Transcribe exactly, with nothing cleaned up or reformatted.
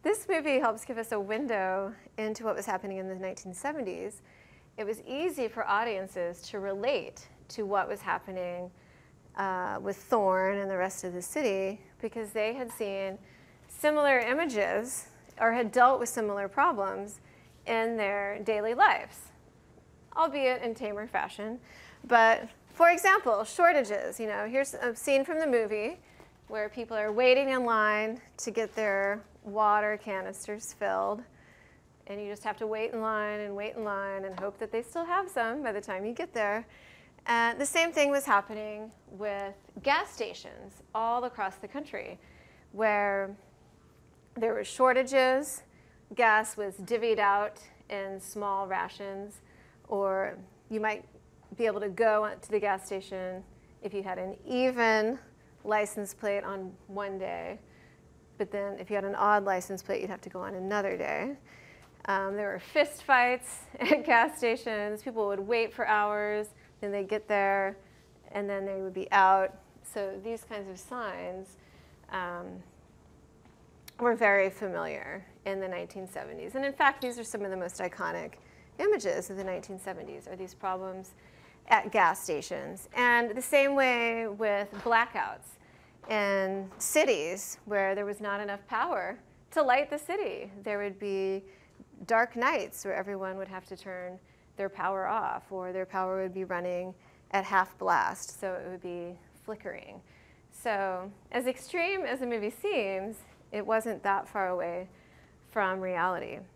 this movie helps give us a window into what was happening in the nineteen seventies. It was easy for audiences to relate to what was happening uh, with Thorne and the rest of the city because they had seen similar images or had dealt with similar problems in their daily lives, albeit in tamer fashion. But for example, shortages. You know, here's a scene from the movie where people are waiting in line to get their water canisters filled. And you just have to wait in line and wait in line and hope that they still have some by the time you get there. And the same thing was happening with gas stations all across the country, where there were shortages, gas was divvied out in small rations, or you might be able to go to the gas station if you had an even license plate on one day, but then if you had an odd license plate, you'd have to go on another day. Um, there were fist fights at gas stations. People would wait for hours, then they'd get there, and then they would be out. So these kinds of signs um, were very familiar in the nineteen seventies. And in fact, these are some of the most iconic images of the nineteen seventies, are these problems at gas stations. And the same way with blackouts in cities where there was not enough power to light the city. There would be dark nights where everyone would have to turn their power off, or their power would be running at half blast, so it would be flickering. So as extreme as the movie seems, it wasn't that far away from reality.